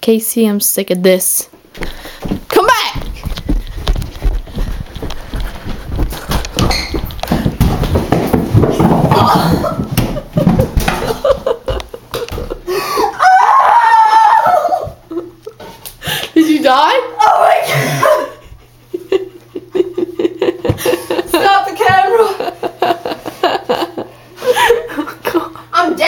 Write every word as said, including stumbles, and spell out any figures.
Casey, I'm sick of this. Come back! Did you die?